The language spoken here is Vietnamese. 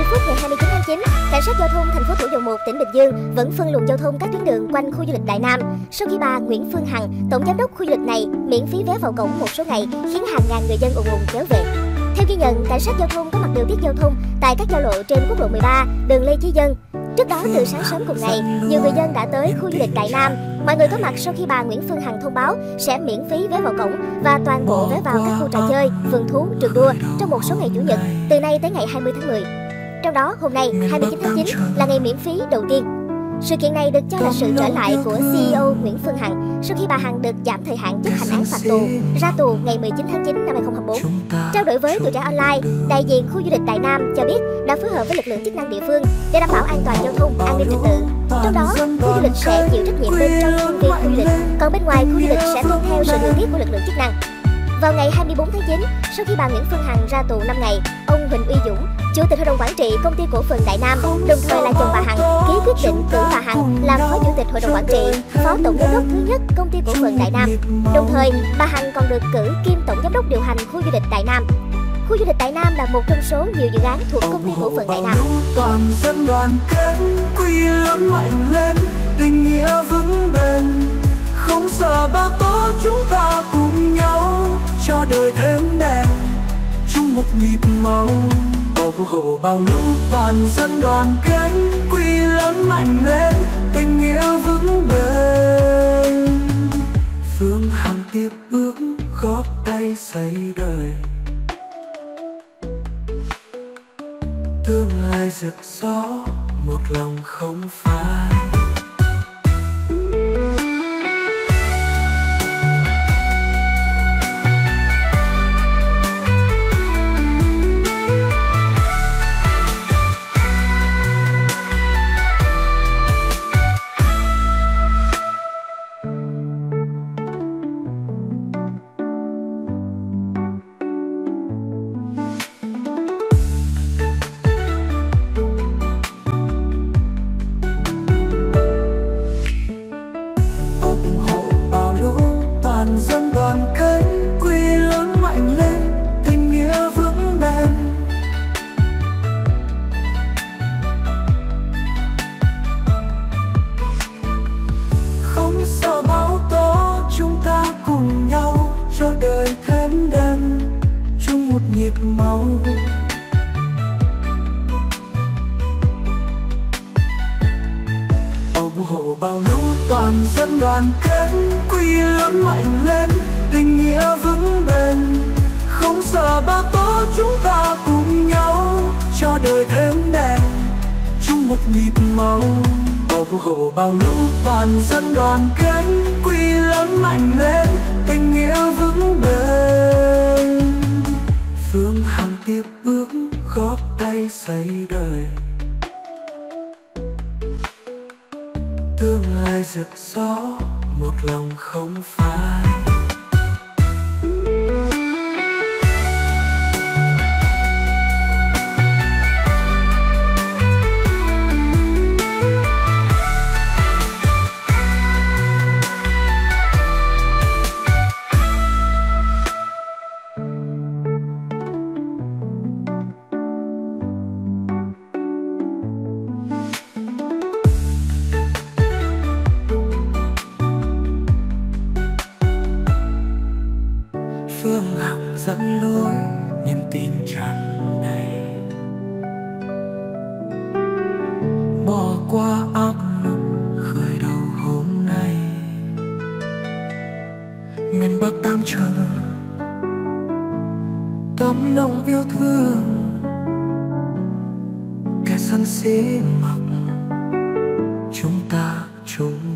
phút ngày 29 tháng 9, cảnh sát giao thông thành phố Thủ Dầu Một, tỉnh Bình Dương vẫn phân luồng giao thông các tuyến đường quanh khu du lịch Đại Nam sau khi bà Nguyễn Phương Hằng, tổng giám đốc khu du lịch này, miễn phí vé vào cổng một số ngày, khiến hàng ngàn người dân ùn ùn kéo về. Theo ghi nhận, cảnh sát giao thông có mặt điều tiết giao thông tại các giao lộ trên quốc lộ 13, đường Lê Chí Dân. Trước đó, từ sáng sớm cùng ngày, nhiều người dân đã tới khu du lịch Đại Nam. Mọi người có mặt sau khi bà Nguyễn Phương Hằng thông báo sẽ miễn phí vé vào cổng và toàn bộ vé vào các khu trò chơi, vườn thú, trường đua trong một số ngày chủ nhật từ nay tới ngày 20 tháng 10. Trong đó, hôm nay 29 tháng 9 là ngày miễn phí đầu tiên. Sự kiện này được cho là sự trở lại của CEO Nguyễn Phương Hằng sau khi bà Hằng được giảm thời hạn chấp hành án phạt tù, ra tù ngày 19 tháng 9 năm 2024. Trao đổi với Tuổi Trẻ Online, đại diện khu du lịch Đại Nam cho biết đã phối hợp với lực lượng chức năng địa phương để đảm bảo an toàn giao thông, an ninh trật tự. Trong đó, khu du lịch sẽ chịu trách nhiệm bên trong khuôn viên khu du lịch, còn bên ngoài khu du lịch sẽ tuân theo sự điều tiết của lực lượng chức năng. Vào ngày 24 tháng 9, sau khi bà Nguyễn Phương Hằng ra tù 5 ngày, ông Huỳnh Uy Dũng, Chủ tịch Hội đồng Quản trị Công ty Cổ phần Đại Nam, đồng thời là chồng bà Hằng, ký quyết định cử bà Hằng làm Phó Chủ tịch Hội đồng Quản trị, Phó Tổng giám đốc thứ nhất Công ty Cổ phần Đại Nam. Đồng thời, bà Hằng còn được cử kiêm Tổng giám đốc điều hành khu du lịch Đại Nam. Khu du lịch Đại Nam là một trong số nhiều dự án thuộc Công ty Cổ phần Đại Nam. Toàn dân đoàn kết, quy lớn mạnh lên, tình nghĩa vững bền, không sợ bão tố, chúng ta cùng nhau cho đời thêm đẹp, chung một nhịp màu, bảo hộ bao lũ. Toàn dân đoàn kết, quy lớn mạnh lên, tình nghĩa vững bền. Phương Hằng tiếp bước, góp tay xây đời, tương lai rực gió, một lòng không phai. Dân đoàn kết, quy lớn mạnh lên, tình nghĩa vững bền. Không sợ bão tố, chúng ta cùng nhau cho đời thêm đêm, chung một nhịp màu. Bảo hộ bao lũ, toàn dân đoàn kết, quy lớn mạnh lên, tình nghĩa vững bền, không sợ bão tố, chúng ta cùng nhau cho đời thêm đẹp, chung một nhịp màu. Bảo hộ bao lũ, toàn dân đoàn kết, quy lớn mạnh lên, tình nghĩa vững bền. Phương Hằng tiếp bước, góp tay xây đời, tương lai rực gió, một lòng không phai. Phương Hằng dẫn lối, niềm tin tràn đầy, bỏ qua áp lực khởi đầu hôm nay. Miền Bắc đang chờ tấm lòng yêu thương, kẻ sân sĩ mặc chúng ta chung